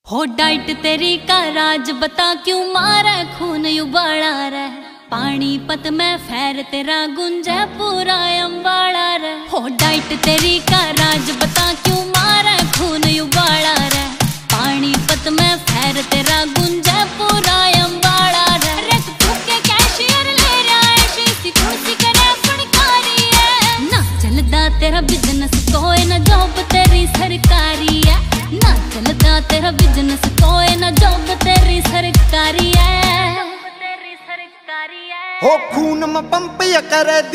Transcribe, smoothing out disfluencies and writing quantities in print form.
हो डाइट तेरी का राज बता क्यों मारे खून उबाला रे। पानीपत में फैर तेरा गुंजे पूरा अम्बाड़ा रे। हो डाइट तेरी का राज बता क्यों मारे खून उबाला रे। पानीपत में फैर तेरा गुंजे पूरा अम्बाड़ा रे। रख फूके कैशियर ले रहा है शीसी कुर्सी करे फड़कारी है। ना चलदा तेरा बिजनेस कोई ना जॉब तेरी सरकारी है। ना चलदा तेरा बिजनेस कोई ना जॉब तेरी सरकारी है। हो खून में पंप करे